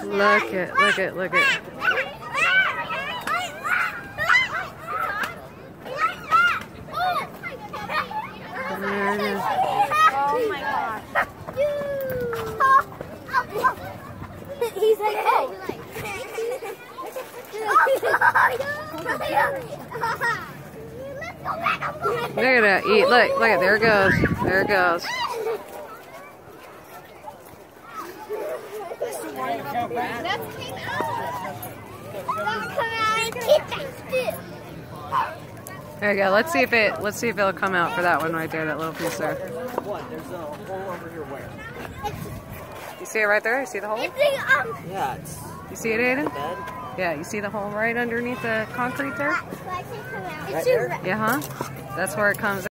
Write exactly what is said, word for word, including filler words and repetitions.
Look it, look it, look it. There it is. Oh my gosh. He's like, oh. They're gonna eat. Look, look at there it goes. There it goes. That came out. Come out. Keep that still. There you go. Let's see if it. Let's see if it'll come out for that one right there. That little piece there. What? There's a hole over here where? You see it right there? You see the hole? Yeah, it's. You see it, Aiden? Bed. Yeah. You see the hole right underneath the concrete there? Right there? Yeah, huh? That's where it comes.